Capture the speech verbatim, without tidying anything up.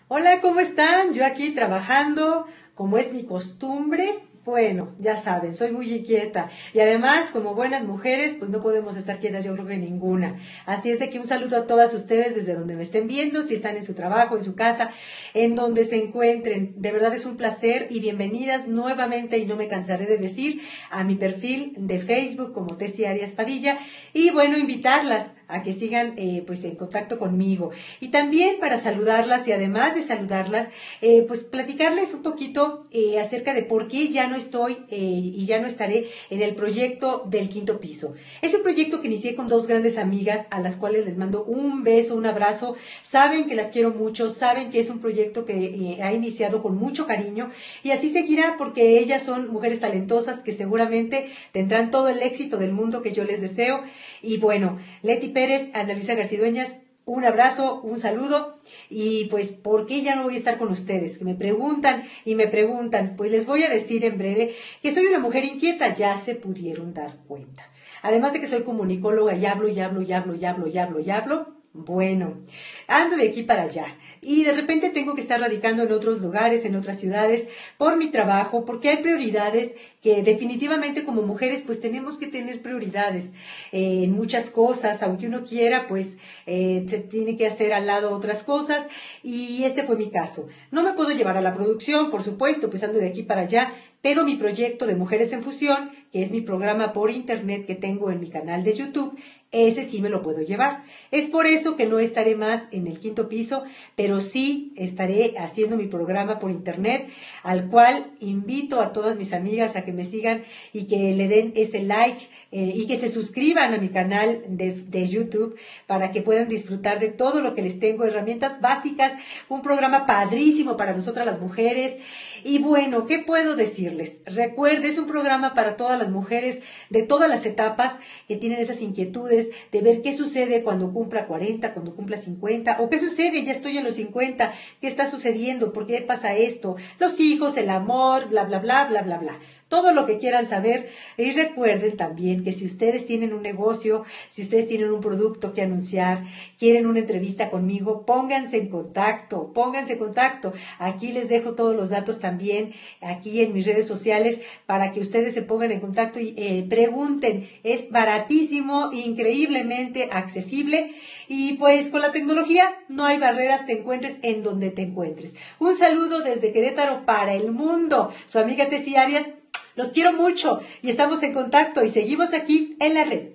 Hola, ¿cómo están? Yo aquí trabajando, como es mi costumbre. Bueno, ya saben, soy muy inquieta. Y además, como buenas mujeres, pues no podemos estar quietas, yo creo que ninguna. Así es de que un saludo a todas ustedes desde donde me estén viendo, si están en su trabajo, en su casa, en donde se encuentren. De verdad es un placer y bienvenidas nuevamente, y no me cansaré de decir, a mi perfil de Facebook como Tessy Arias Padilla. Y bueno, invitarlas a que sigan eh, pues en contacto conmigo. Y también para saludarlas y además de saludarlas, eh, pues platicarles un poquito eh, acerca de por qué ya no estoy eh, y ya no estaré en el proyecto del quinto piso. Es un proyecto que inicié con dos grandes amigas a las cuales les mando un beso, un abrazo. Saben que las quiero mucho, saben que es un proyecto que eh, ha iniciado con mucho cariño y así seguirá porque ellas son mujeres talentosas que seguramente tendrán todo el éxito del mundo que yo les deseo. Y bueno, Leti Pérez, Ana Luisa García Dueñas, un abrazo, un saludo y pues ¿por qué ya no voy a estar con ustedes? Que me preguntan y me preguntan, pues les voy a decir en breve que soy una mujer inquieta, ya se pudieron dar cuenta. Además de que soy comunicóloga y hablo y hablo y hablo y hablo y hablo y hablo, bueno, ando de aquí para allá y de repente tengo que estar radicando en otros lugares, en otras ciudades, por mi trabajo, porque hay prioridades que definitivamente como mujeres pues tenemos que tener prioridades eh, en muchas cosas, aunque uno quiera pues eh, se tiene que hacer al lado otras cosas y este fue mi caso. No me puedo llevar a la producción, por supuesto, pues ando de aquí para allá, pero mi proyecto de Mujeres en Fusión, que es mi programa por internet que tengo en mi canal de YouTube, ese sí me lo puedo llevar. Es por eso que no estaré más en el quinto piso, pero sí estaré haciendo mi programa por internet, al cual invito a todas mis amigas a que me sigan y que le den ese like eh, y que se suscriban a mi canal de, de YouTube para que puedan disfrutar de todo lo que les tengo, herramientas básicas, un programa padrísimo para nosotras las mujeres. Y bueno, ¿qué puedo decirles? Recuerde, es un programa para todas las mujeres de todas las etapas que tienen esas inquietudes de ver qué sucede cuando cumpla cuarenta, cuando cumpla cincuenta, o qué sucede, ya estoy en los cincuenta, qué está sucediendo, por qué pasa esto, los hijos, el amor, bla, bla, bla, bla, bla, bla. Todo lo que quieran saber. Y recuerden también que si ustedes tienen un negocio, si ustedes tienen un producto que anunciar, quieren una entrevista conmigo, pónganse en contacto, pónganse en contacto. Aquí les dejo todos los datos también, aquí en mis redes sociales, para que ustedes se pongan en contacto y eh, pregunten. Es baratísimo, increíblemente accesible y pues con la tecnología no hay barreras, te encuentres en donde te encuentres. Un saludo desde Querétaro para el mundo. Su amiga Tessy Arias. Los quiero mucho y estamos en contacto y seguimos aquí en la red.